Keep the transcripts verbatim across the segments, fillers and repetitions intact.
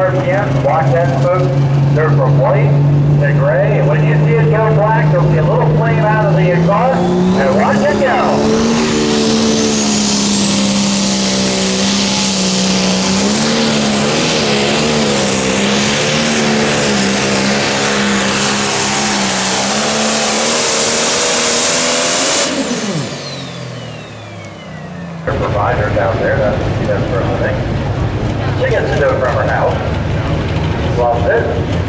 R P M. Watch that spook go from white to gray. And when you see it go black, there'll be a little flame out of the exhaust. And watch it go. Provider down there, that's what she does for a living. She gets to do it from her house. Loves it.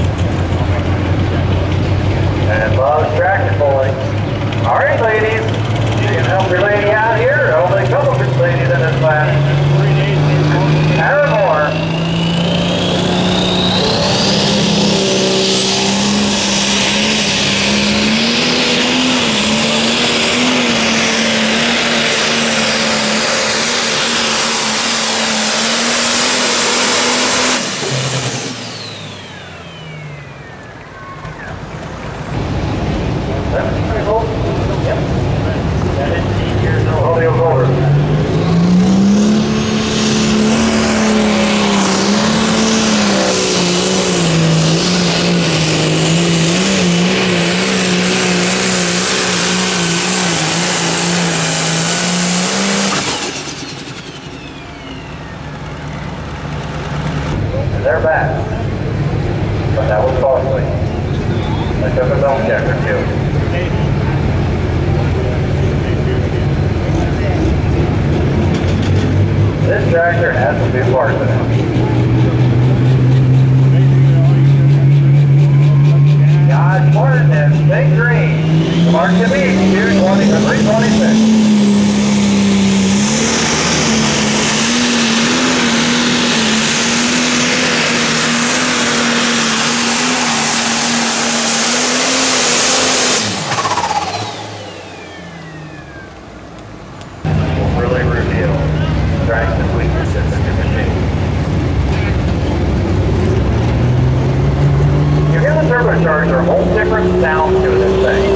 And loves tractor pulling. Alright ladies, you can help your lady out here. Only a couple of ladies in this class. Add her more. They're back, but that was costly. They took a belt check or two. This tractor has some good parts in it. Josh Martin and Big Green. Mark to me, two twenty or three twenty-six. Turbocharger, a whole different sound to this thing.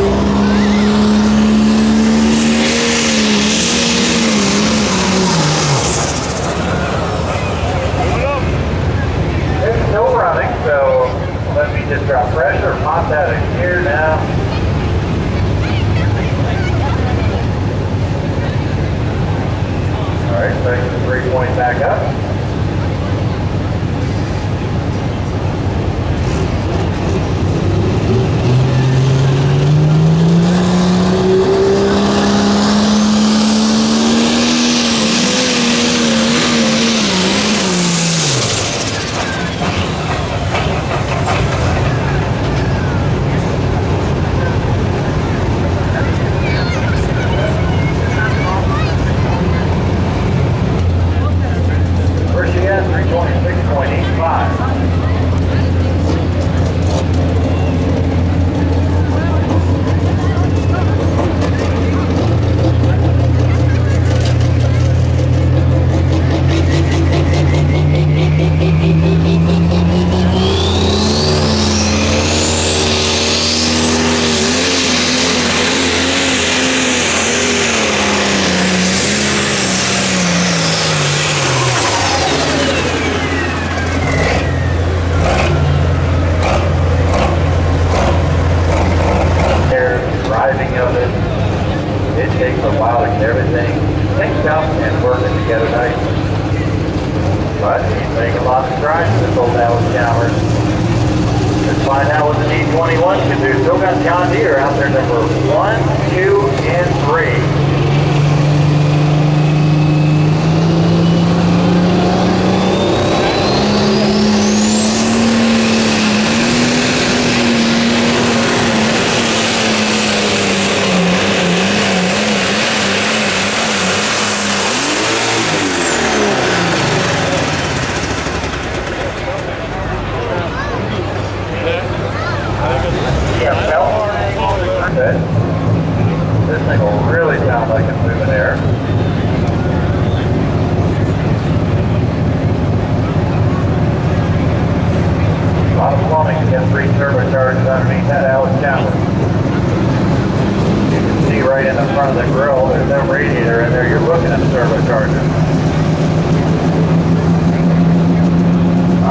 It's still running, so let me just drop pressure, pop that in here now. Alright, so the three point back up.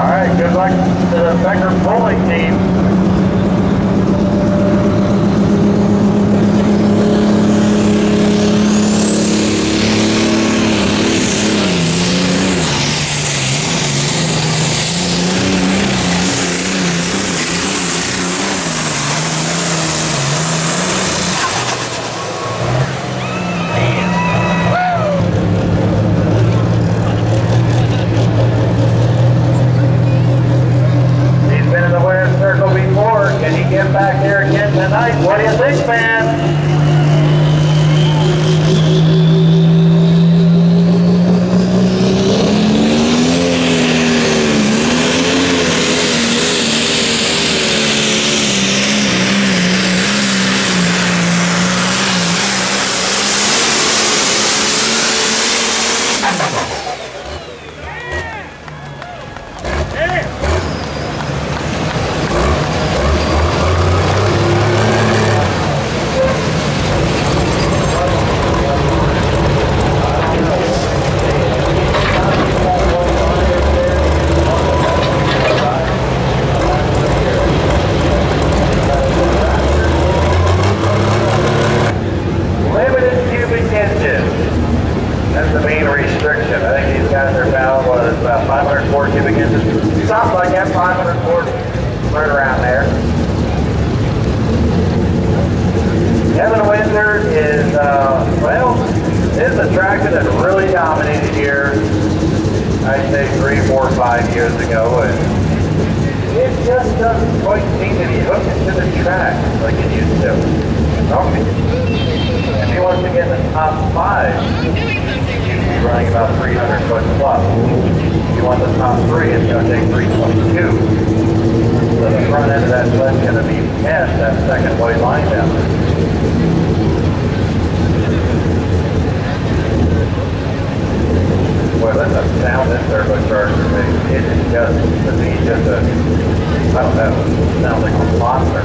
All right, good luck to the Becker bowling team. Back here again tonight. What do you think, man? That's the main restriction. I think these guys are about, what, it's about five hundred four cubic inches. Something like that, five hundred four, right around there. Kevin Windsor is, uh, well, is a tractor that really dominated here, I'd say three, four, five years ago. And it just doesn't quite seem to be hooked into the track like it used to. Okay. If he wants to get in the top five, he's running about three hundred foot plus. If you want the top three, it's going to take three twenty-two. So the front end of that sled's going to be past that second white line down there. Boy, that's a sound in turbocharger. It is just, to me, just a, I don't know, it sounds like a monster.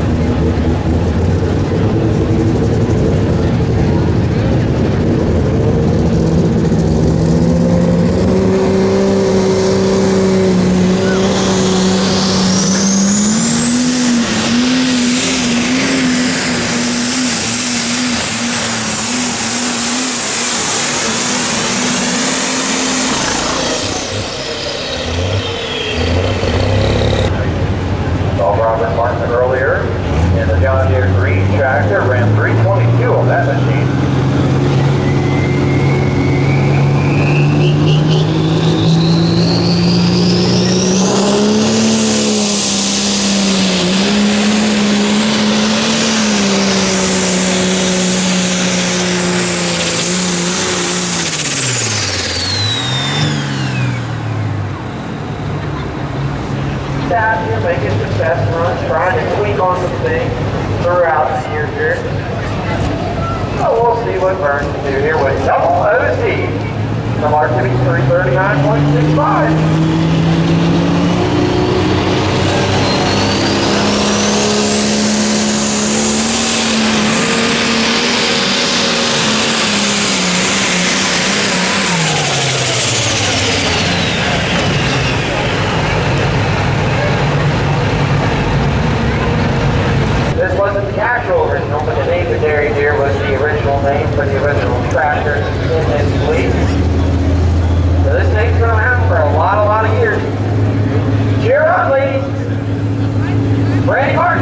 Earlier, and the John Deere Green tractor ran three twenty-two on that machine. That you're making some test runs, trying to tweak on some things throughout the year here. So we'll see what Burns can do here with double O Z. The mark to be three thirty-nine point six five. The actual original, but the name of Dairy Deer was the original name for the original tractor in this fleet. So this thing's been around for a lot, a lot of years. Cheer up, ladies! Randy Martin.